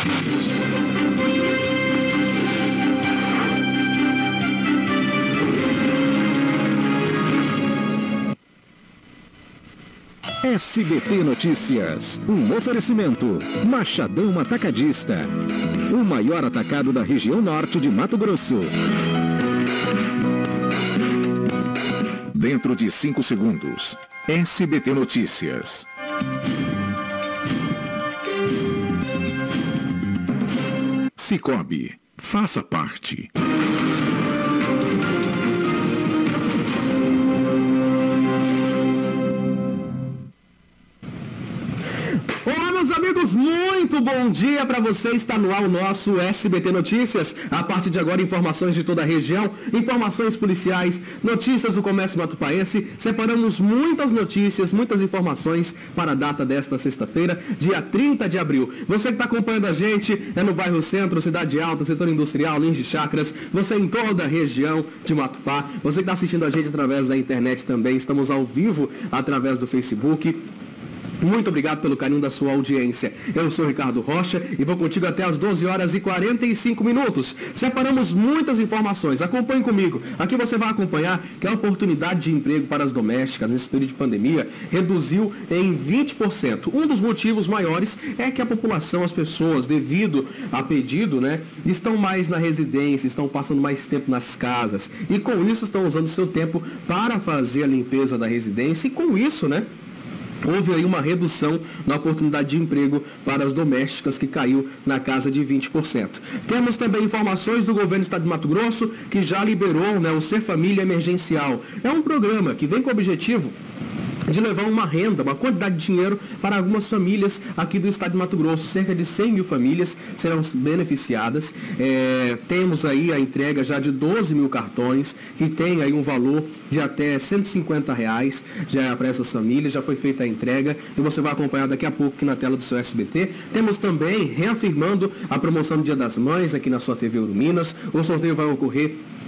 SBT Notícias, um oferecimento, Machadão Atacadista, o maior atacado da região norte de Mato Grosso. Dentro de 5 segundos, SBT Notícias. Cicobi, faça parte. Olá, meus amigos, muito bom dia para você. Está no ar o nosso SBT Notícias. A partir de agora, informações de toda a região, informações policiais, notícias do comércio matopaense. Separamos muitas notícias, muitas informações para a data desta sexta-feira, dia 30 de abril. Você que está acompanhando a gente é no bairro Centro, Cidade Alta, Setor Industrial, Lins de Chacras, você em toda a região de Matupá, você que está assistindo a gente através da internet também, estamos ao vivo através do Facebook. Muito obrigado pelo carinho da sua audiência. Eu sou Ricardo Rocha e vou contigo até as 12 horas e 45 minutos. Separamos muitas informações. Acompanhe comigo. Aqui você vai acompanhar que a oportunidade de emprego para as domésticas nesse período de pandemia reduziu em 20%. Um dos motivos maiores é que a população, as pessoas, devido a pedido, estão mais na residência, estão passando mais tempo nas casas. E com isso estão usando seu tempo para fazer a limpeza da residência. E com isso, houve aí uma redução na oportunidade de emprego para as domésticas, que caiu na casa de 20%. Temos também informações do governo do estado de Mato Grosso, que já liberou o Ser Família Emergencial. É um programa que vem com o objetivo de levar uma renda, uma quantidade de dinheiro para algumas famílias aqui do estado de Mato Grosso. Cerca de 100 mil famílias serão beneficiadas. Temos aí a entrega já de 12 mil cartões, que tem aí um valor de até R$150 já para essas famílias. Já foi feita a entrega e você vai acompanhar daqui a pouco aqui na tela do seu SBT. Temos também reafirmando a promoção do Dia das Mães aqui na sua TV Ouro Minas. O sorteio vai ocorrer